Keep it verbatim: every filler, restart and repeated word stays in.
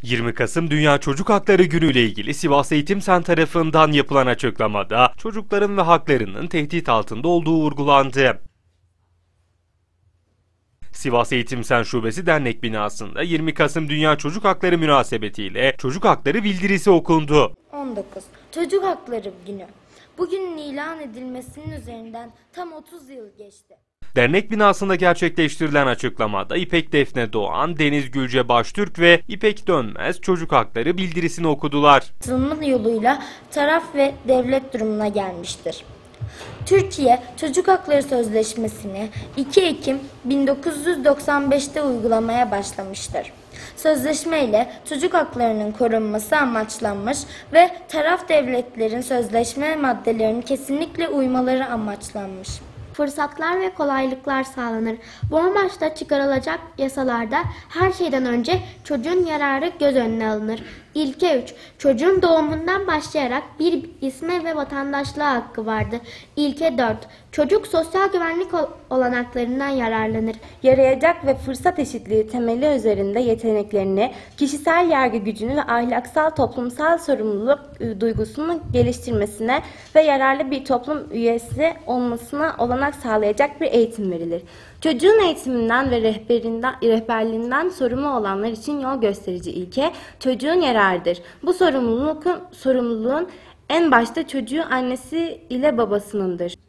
yirmi Kasım Dünya Çocuk Hakları Günü ile ilgili Sivas Eğitim Sen tarafından yapılan açıklamada çocukların ve haklarının tehdit altında olduğu vurgulandı. Sivas Eğitim Sen Şubesi Dernek binasında yirmi Kasım Dünya Çocuk Hakları münasebetiyle Çocuk Hakları bildirisi okundu. on dokuz Çocuk Hakları Günü. Bugünün ilan edilmesinin üzerinden tam otuz yıl geçti. Dernek binasında gerçekleştirilen açıklamada İpek Defne Doğan, Deniz Gülce Baştürk ve İpek Dönmez çocuk hakları bildirisini okudular. Katılım yoluyla taraf ve devlet durumuna gelmiştir. Türkiye Çocuk Hakları Sözleşmesi'ni iki Ekim bin dokuz yüz doksan beş'te uygulamaya başlamıştır. Sözleşme ile çocuk haklarının korunması amaçlanmış ve taraf devletlerin sözleşme maddelerine kesinlikle uymaları amaçlanmış. Fırsatlar ve kolaylıklar sağlanır. Bu amaçla çıkarılacak yasalarda her şeyden önce çocuğun yararı göz önüne alınır. İlke üç Çocuğun doğumundan başlayarak bir isme ve vatandaşlığa hakkı vardır. İlke dört Çocuk sosyal güvenlik olanaklarından yararlanır. Yarayacak ve fırsat eşitliği temeli üzerinde yeteneklerini, kişisel yargı gücünü ve ahlaksal toplumsal sorumluluk duygusunu geliştirmesine ve yararlı bir toplum üyesi olmasına olanak sağlayacak bir eğitim verilir. Çocuğun eğitiminden ve rehberinden, rehberliğinden sorumlu olanlar için yol gösterici ilke çocuğun yararıdır. Bu sorumluluk, sorumluluğun en başta çocuğu annesi ile babasınındır.